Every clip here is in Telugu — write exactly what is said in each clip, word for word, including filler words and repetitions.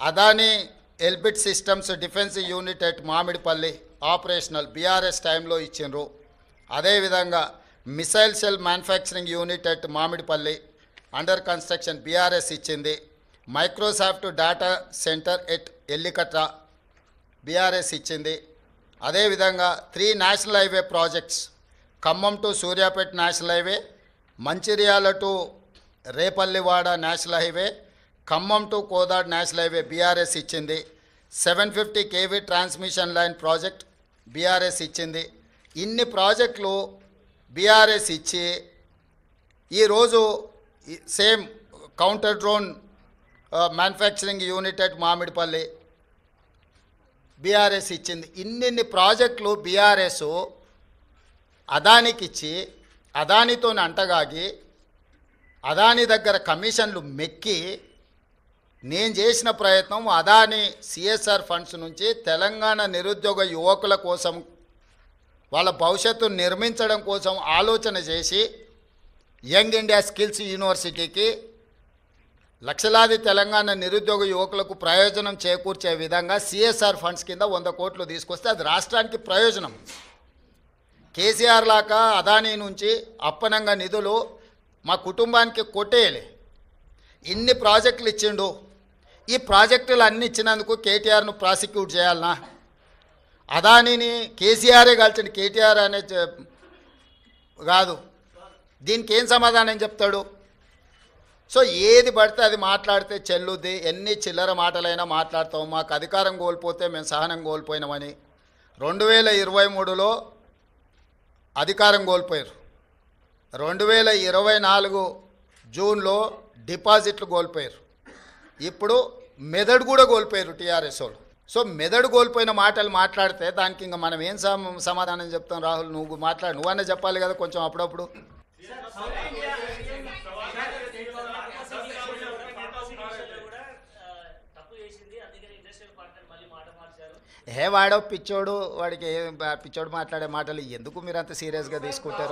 Adani Elbit systems defence unit at Mamidipalli operational BRS టైంలో ఇచ్చిండ్రు. అదేవిధంగా missile cell manufacturing unit at Mamidipalli under construction BRS ఇచ్చింది. Microsoft data centre at Ellikatta BRS ఇచ్చింది. అదేవిధంగా three national highway projects Khammam to Suryapet national highway, Mancherial to Repallewada national highway, Khammam to Kodad national highway BRS ఇచ్చింది. Seven fifty KV transmission line project BRS ఇచ్చింది. ఇన్ని ప్రాజెక్టులు బీఆర్ఎస్ ఇచ్చి ఈరోజు same counter drone manufacturing unit at Mamidipalli BRS ఇచ్చింది. ఇన్నిన్ని ప్రాజెక్టులు బీఆర్ఎస్ అదానికి ఇచ్చి అదానితో అంటగాగి అదాని దగ్గర కమిషన్లు మెక్కి నేను చేసిన ప్రయత్నం అదాని సిఎస్ఆర్ ఫండ్స్ నుంచి తెలంగాణ నిరుద్యోగ యువకుల కోసం వాళ్ళ భవిష్యత్తును నిర్మించడం కోసం ఆలోచన చేసి యంగ్ ఇండియా స్కిల్స్ యూనివర్సిటీకి లక్షలాది తెలంగాణ నిరుద్యోగ యువకులకు ప్రయోజనం చేకూర్చే విధంగా సిఎస్ఆర్ ఫండ్స్ కింద వంద కోట్లు తీసుకొస్తే అది రాష్ట్రానికి ప్రయోజనం. కేసీఆర్ లాగా అదానీ నుంచి అప్పనంగా నిధులు మా కుటుంబానికి కొట్టేయలే. ఇన్ని ప్రాజెక్టులు ఇచ్చిండు. ఈ ప్రాజెక్టులు అన్ని ఇచ్చినందుకు కేటీఆర్ను ప్రాసిక్యూట్ చేయాలనా? అదానీని కేసీఆరే కలిసిన కేటీఆర్ అనే కాదు. దీనికి ఏం సమాధానం చెప్తాడు? సో ఏది పడితే అది మాట్లాడితే చెల్లుద్ది. ఎన్ని చిల్లర మాటలైనా మాట్లాడతాం. మాకు అధికారం కోల్పోతే మేము సహనం కోల్పోయినామని రెండు వేల ఇరవై మూడులో అధికారం కోల్పోయారు. రెండు వేల ఇరవై నాలుగు జూన్లో డిపాజిట్లు కోల్పోయారు. ఇప్పుడు మెదడు కూడా కోల్పోయారు టీఆర్ఎస్ వాళ్ళు. సో మెదడు కోల్పోయిన మాటలు మాట్లాడితే దానికి ఇంకా మనం ఏం సమాధానం చెప్తాం? రాహుల్, నువ్వు మాట్లాడు, నువ్వన్నా చెప్పాలి కదా కొంచెం అప్పుడప్పుడు. ఏ వాడో పిచ్చోడు, వాడికి పిచ్చోడు మాట్లాడే మాటలు ఎందుకు మీరు అంత సీరియస్గా తీసుకుంటారు?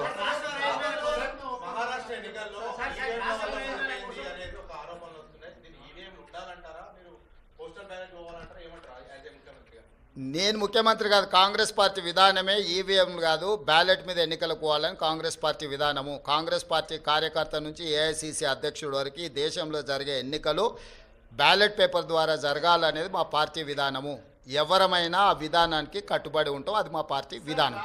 నేను ముఖ్యమంత్రి కాదు, కాంగ్రెస్ పార్టీ విధానమే ఈవీఎం కాదు, బ్యాలెట్ మీద ఎన్నికలకు పోవాలని కాంగ్రెస్ పార్టీ విధానము. కాంగ్రెస్ పార్టీ కార్యకర్త నుంచి ఏఐసిసి అధ్యక్షుడు వరకు ఈ దేశంలో జరిగే ఎన్నికలు బ్యాలెట్ పేపర్ ద్వారా జరగాలనేది మా పార్టీ విధానము. ఎవరమైనా ఆ విధానానికి కట్టుబడి ఉంటాం, అది మా పార్టీ విధానం.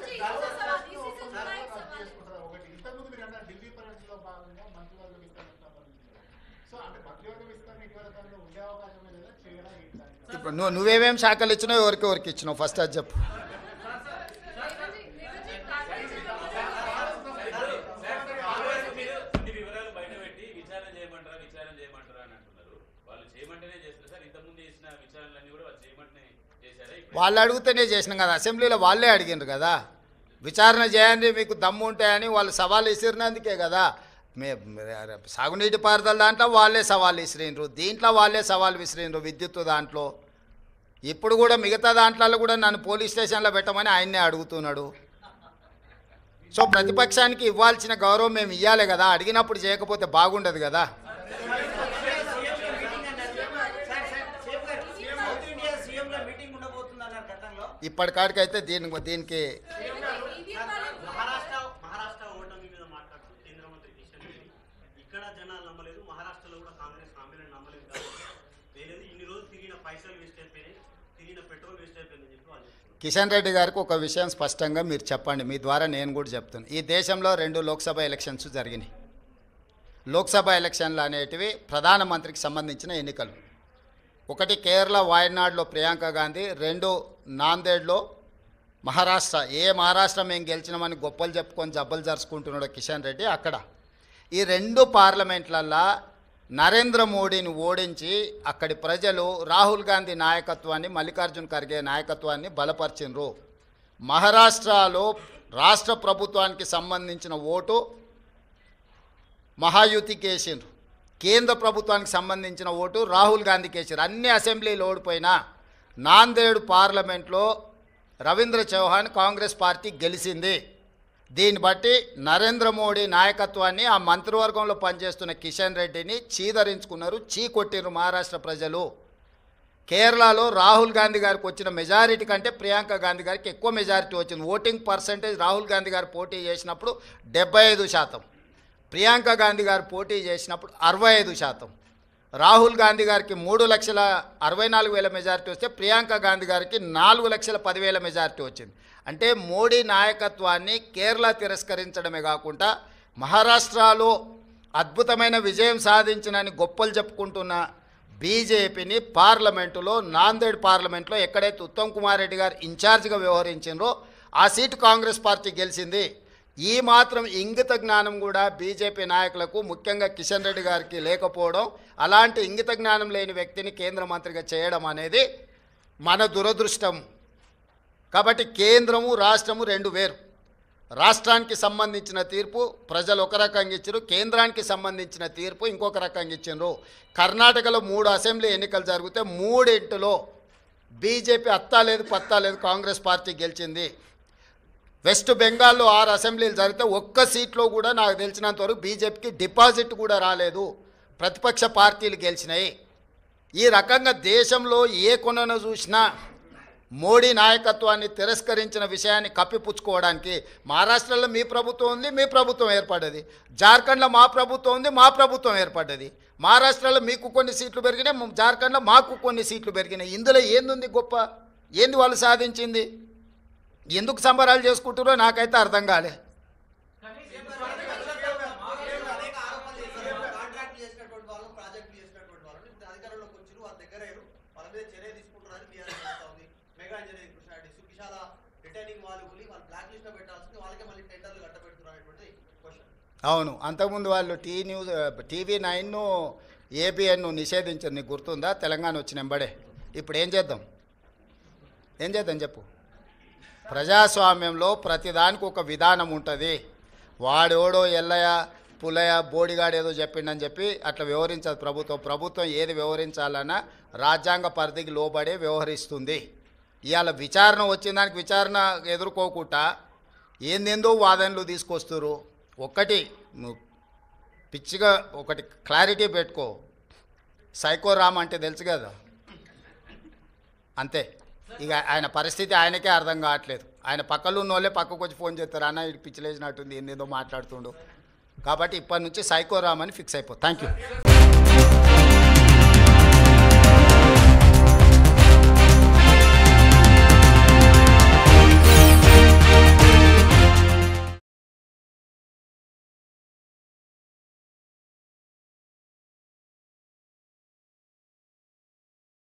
ఇప్పుడు నువ్వు నువ్వేమేమి శాఖలు ఇచ్చినావు, ఎవరికి ఎవరికి ఇచ్చినావు ఫస్ట్ అది చెప్పు. వాళ్ళు అడిగితేనే చేసినాం కదా, అసెంబ్లీలో వాళ్ళే అడిగినారు కదా విచారణ చేయండి మీకు దమ్ము ఉంటాయని. వాళ్ళు సవాల్ విసిరినందుకే కదా. మే సాగునీటి పారుదల దాంట్లో వాళ్ళే సవాల్ విసిరినరు, దీంట్లో వాళ్ళే సవాల్ విసిరినరు, విద్యుత్ దాంట్లో. ఇప్పుడు కూడా మిగతా దాంట్లో కూడా నన్ను పోలీస్ స్టేషన్లో పెట్టమని ఆయన్నే అడుగుతున్నాడు. సో ప్రతిపక్షానికి ఇవ్వాల్సిన గౌరవం మేము ఇవ్వాలి కదా, అడిగినప్పుడు చేయకపోతే బాగుండదు కదా. ఇప్పటికాడికైతే దీని దీనికి కిషన్ రెడ్డి గారికి ఒక విషయం స్పష్టంగా మీరు చెప్పండి, మీ ద్వారా నేను కూడా చెప్తాను. ఈ దేశంలో రెండు లోక్సభ ఎలక్షన్స్ జరిగినాయి. లోక్సభ ఎలక్షన్లు అనేటివి ప్రధానమంత్రికి సంబంధించిన ఎన్నికలు. ఒకటి కేరళ వాయనాడ్లో ప్రియాంక గాంధీ, రెండు నాందేడ్లో మహారాష్ట్ర. ఏ మహారాష్ట్ర మేము గెలిచినామని గొప్పలు చెప్పుకొని జబ్బలు జరుచుకుంటున్నాడు కిషన్ రెడ్డి అక్కడ. ఈ రెండు పార్లమెంట్లల్లో నరేంద్ర మోడీని ఓడించి అక్కడి ప్రజలు రాహుల్ గాంధీ నాయకత్వాన్ని, మల్లికార్జున్ ఖర్గే నాయకత్వాన్ని బలపరిచినరు. మహారాష్ట్రలో రాష్ట్ర ప్రభుత్వానికి సంబంధించిన ఓటు మహాయుతికి వేసిండ్రు, కేంద్ర ప్రభుత్వానికి సంబంధించిన ఓటు రాహుల్ గాంధీకి వేసారు. అన్ని అసెంబ్లీలు ఓడిపోయినా నాందేడ్ పార్లమెంట్లో రవీంద్ర చౌహాన్ కాంగ్రెస్ పార్టీ గెలిచింది. దీన్ని బట్టి నరేంద్ర మోడీ నాయకత్వాన్ని, ఆ మంత్రివర్గంలో పనిచేస్తున్న కిషన్ రెడ్డిని చీదరించుకున్నారు, చీకొట్టిరు మహారాష్ట్ర ప్రజలు. కేరళలో రాహుల్ గాంధీ గారికి వచ్చిన మెజారిటీ కంటే ప్రియాంక గాంధీ గారికి ఎక్కువ మెజారిటీ వచ్చింది. ఓటింగ్ పర్సంటేజ్ రాహుల్ గాంధీ గారు పోటీ చేసినప్పుడు డెబ్బై ఐదు శాతం, ప్రియాంక గాంధీ గారు పోటీ చేసినప్పుడు అరవై ఐదు శాతం. రాహుల్ గాంధీ గారికి మూడు లక్షల అరవై నాలుగు వేల మెజారిటీ వస్తే ప్రియాంక గాంధీ గారికి నాలుగు లక్షల పదివేల మెజారిటీ వచ్చింది. అంటే మోడీ నాయకత్వాన్ని కేరళ తిరస్కరించడమే కాకుండా మహారాష్ట్రలో అద్భుతమైన విజయం సాధించినని గొప్పలు చెప్పుకుంటున్న బీజేపీని పార్లమెంటులో, నాందేడ్ పార్లమెంట్లో ఎక్కడైతే ఉత్తమ్ కుమార్ రెడ్డి గారు ఇన్ఛార్జిగా వ్యవహరించారో ఆ సీటు కాంగ్రెస్ పార్టీ గెలిచింది. ఈ మాత్రం ఇంగిత జ్ఞానం కూడా బీజేపీ నాయకులకు, ముఖ్యంగా కిషన్ రెడ్డి గారికి లేకపోవడం, అలాంటి ఇంగిత జ్ఞానం లేని వ్యక్తిని కేంద్ర మంత్రిగా చేయడం అనేది మన దురదృష్టం. కాబట్టి కేంద్రము రాష్ట్రము రెండు వేరు. రాష్ట్రానికి సంబంధించిన తీర్పు ప్రజలు ఒక రకంగా ఇచ్చారు, కేంద్రానికి సంబంధించిన తీర్పు ఇంకొక రకంగా ఇచ్చారు. కర్ణాటకలో మూడు అసెంబ్లీ ఎన్నికలు జరిగితే మూడింటిలో బీజేపీ అత్తా లేదు పత్తా లేదు కాంగ్రెస్ పార్టీ గెలిచింది. వెస్ట్ బెంగాల్లో ఆరు అసెంబ్లీలు జరిగితే ఒక్క సీట్లో కూడా నాకు తెలిసినంతవరకు బీజేపీకి డిపాజిట్ కూడా రాలేదు, ప్రతిపక్ష పార్టీలు గెలిచినాయి. ఈ రకంగా దేశంలో ఏ కొనను చూసినా మోడీ నాయకత్వాన్ని తిరస్కరించిన విషయాన్ని కప్పిపుచ్చుకోవడానికి మహారాష్ట్రలో మీ ప్రభుత్వం ఉంది, మీ ప్రభుత్వం ఏర్పడ్డది. జార్ఖండ్లో మా ప్రభుత్వం ఉంది, మా ప్రభుత్వం ఏర్పడ్డది. మహారాష్ట్రలో మీకు కొన్ని సీట్లు పెరిగినాయి, జార్ఖండ్లో మాకు కొన్ని సీట్లు పెరిగినాయి. ఇందులో ఏంది గొప్ప? ఏంది వాళ్ళు సాధించింది? ఎందుకు సంబరాలు చేసుకుంటారో నాకైతే అర్థం కాలే. అవును, అంతకుముందు వాళ్ళు టీ న్యూస్ టీవీ నైన్ను ఏబిఎన్ను నిషేధించారు, నీకు గుర్తుందా? తెలంగాణ వచ్చిన వెంబడే. ఇప్పుడు ఏం చేద్దాం? ఏం చేద్దాం చెప్పు? ప్రజాస్వామ్యంలో ప్రతిదానికి ఒక విధానం ఉంటుంది. వాడోడో ఎల్లయ్య పుల్లయ్య బోడిగాడు ఏదో చెప్పిండని చెప్పి అట్లా వ్యవహరించదు ప్రభుత్వం. ప్రభుత్వం ఏది వ్యవహరించాలన్నా రాజ్యాంగ పరిధికి లోబడే వ్యవహరిస్తుంది. ఇవాళ విచారణ వచ్చిన దానికి విచారణ ఎదుర్కోకుండా ఏందేందో వాదనలు తీసుకొస్తారు. ఒకటి పిచ్చిగా ఒకటి క్లారిటీ పెట్టుకో, సైకో రామ్ అంటే తెలుసు కదా, అంతే. ఇక ఆయన పరిస్థితి ఆయనకే అర్థం కావట్లేదు. ఆయన పక్కలో ఉన్న వాళ్ళే పక్కకు వచ్చి ఫోన్ చేస్తారు, అన్న ఇది పిచ్చిలేసినట్టుంది, ఏందేదో మాట్లాడుతుండు. కాబట్టి ఇప్పటి నుంచి సైకో రామ్ అని ఫిక్స్ అయిపో. Thank you.